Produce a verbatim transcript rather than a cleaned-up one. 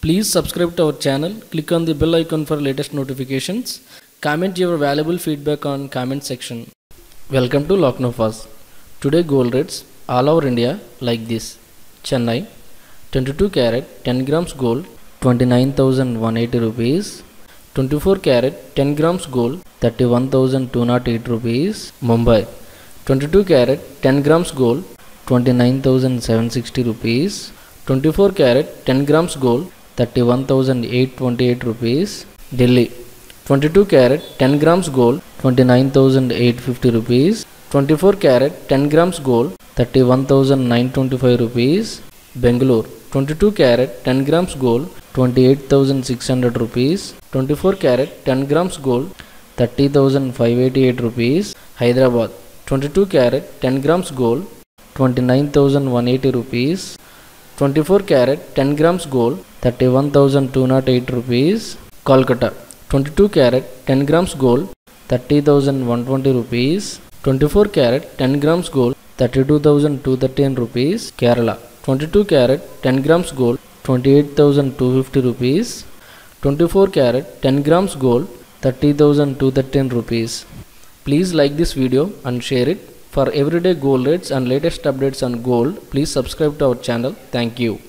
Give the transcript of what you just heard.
Please subscribe to our channel, click on the bell icon for latest notifications, comment your valuable feedback on comment section. Welcome to Laacnofas. Today gold rates all over India like this. Chennai twenty-two carat ten grams gold twenty-nine thousand one hundred eighty rupees. twenty-four carat ten grams gold thirty-one thousand two hundred eight rupees. Mumbai twenty-two carat ten grams gold twenty-nine thousand seven hundred sixty rupees. twenty-four carat ten grams gold thirty-one thousand eight hundred twenty-eight rupees. Delhi twenty-two carat ten grams gold twenty-nine thousand eight hundred fifty rupees. twenty-four carat ten grams gold thirty-one thousand nine hundred twenty-five rupees. Bangalore twenty-two carat ten grams gold twenty-eight thousand six hundred rupees. twenty-four carat ten grams gold thirty thousand five hundred eighty-eight rupees. Hyderabad twenty-two carat ten grams gold twenty-nine thousand one hundred eighty rupees. twenty-four carat ten grams gold thirty-one thousand two hundred eight rupees. Kolkata twenty-two carat ten grams gold thirty thousand one hundred twenty rupees. twenty-four carat ten grams gold thirty-two thousand two hundred thirteen rupees. Kerala twenty-two carat ten grams gold twenty-eight thousand two hundred fifty rupees. twenty-four carat ten grams gold thirty thousand two hundred thirteen rupees. Please like this video and share it. For everyday gold rates and latest updates on gold, please subscribe to our channel. Thank you.